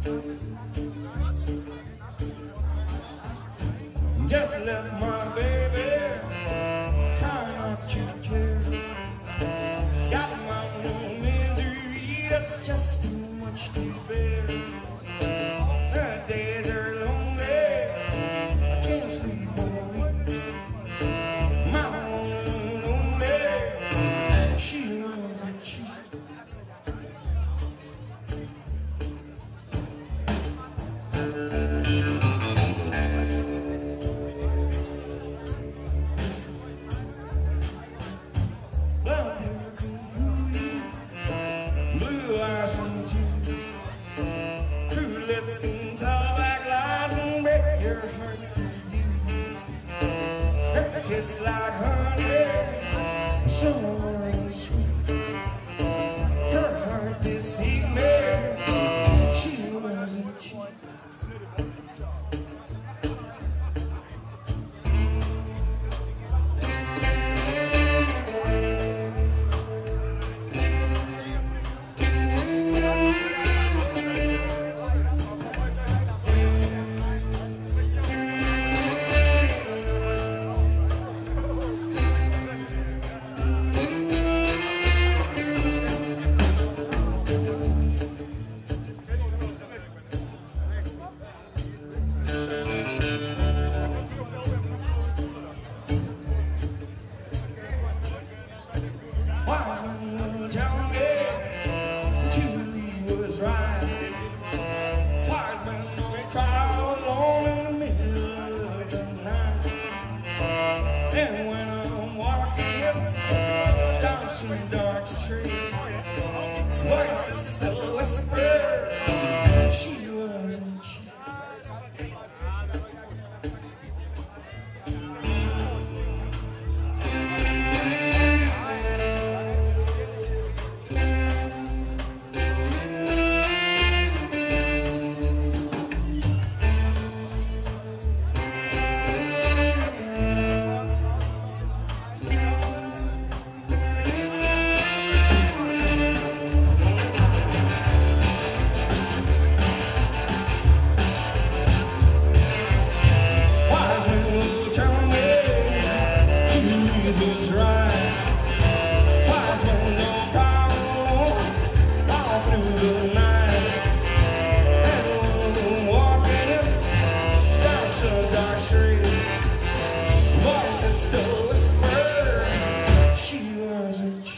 Just left my baby, trying not to care. Got my own misery, that's just too much to bear. The days are lonely, I can't sleep all week. My one and only, she wasn't cheap. Skin tall black lies and break your heart for you. Her kiss like honey, so sweet. Her heart deceived me, she wasn't cheap. Dark street, voices still whisper, she wasn't cheap. Still whisper, she wasn't cheap.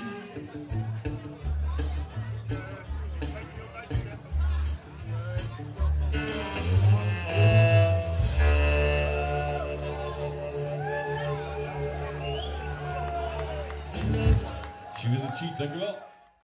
She wasn't cheap, dank u wel.